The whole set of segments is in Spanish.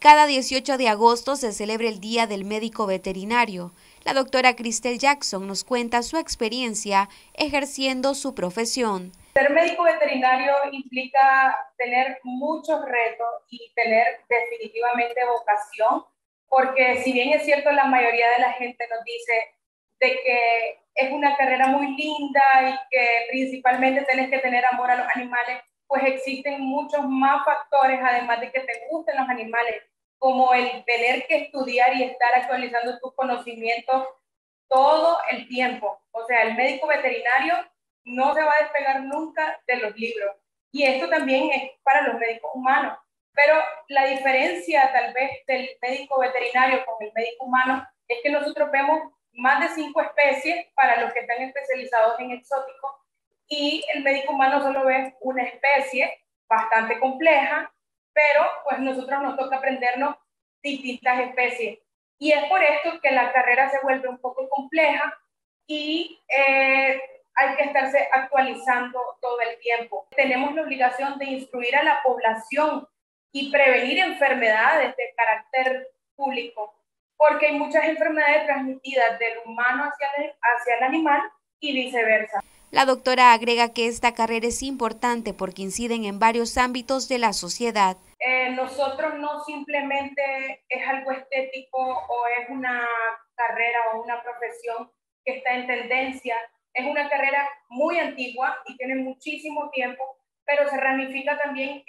Cada 18 de agosto se celebra el Día del Médico Veterinario. La doctora Cristel Jackson nos cuenta su experiencia ejerciendo su profesión. Ser médico veterinario implica tener muchos retos y tener definitivamente vocación, porque si bien es cierto, la mayoría de la gente nos dice de que es una carrera muy linda y que principalmente tienes que tener amor a los animales, pues existen muchos más factores, además de que te gusten los animales, como el tener que estudiar y estar actualizando tus conocimientos todo el tiempo. O sea, el médico veterinario no se va a despegar nunca de los libros. Y esto también es para los médicos humanos. Pero la diferencia tal vez del médico veterinario con el médico humano es que nosotros vemos más de 5 especies para los que están especializados en exóticos y el médico humano solo ve una especie bastante compleja, pero pues nosotros nos toca aprendernos distintas especies. Y es por esto que la carrera se vuelve un poco compleja y hay que estarse actualizando todo el tiempo. Tenemos la obligación de instruir a la población y prevenir enfermedades de carácter público, porque hay muchas enfermedades transmitidas del humano hacia el animal y viceversa. La doctora agrega que esta carrera es importante porque inciden en varios ámbitos de la sociedad. Nosotros no simplemente es algo estético o es una carrera o una profesión que está en tendencia, es una carrera muy antigua y tiene muchísimo tiempo, pero se ramifica también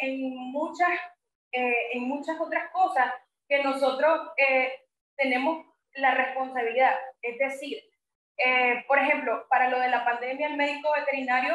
en muchas otras cosas que nosotros tenemos la responsabilidad. Es decir, por ejemplo, para lo de la pandemia, el médico veterinario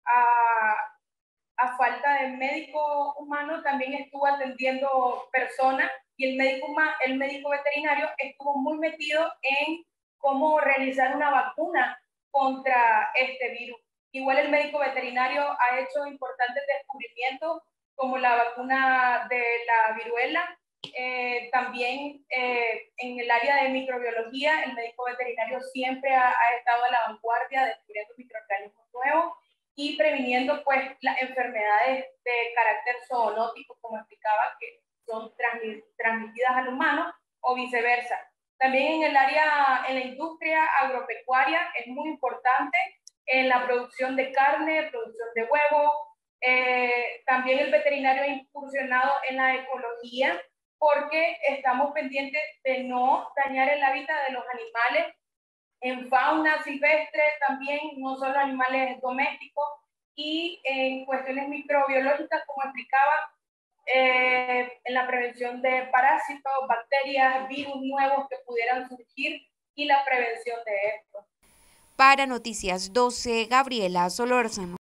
a falta de médico humano también estuvo atendiendo personas y el médico veterinario estuvo muy metido en cómo realizar una vacuna contra este virus. Igual el médico veterinario ha hecho importantes descubrimientos como la vacuna de la viruela. También en el área de microbiología, el médico veterinario siempre ha estado a la vanguardia descubriendo microorganismos nuevos y previniendo pues las enfermedades de carácter zoonótico, como explicaba, que son transmitidas al humano o viceversa. También en el área, en la industria agropecuaria es muy importante en la producción de carne, producción de huevos. También el veterinario ha incursionado en la ecología porque estamos pendientes de no dañar el hábitat de los animales en fauna silvestre también, no solo animales domésticos, y en cuestiones microbiológicas, como explicaba, en la prevención de parásitos, bacterias, virus nuevos que pudieran surgir y la prevención de esto. Para Noticias 12, Gabriela Solórzano.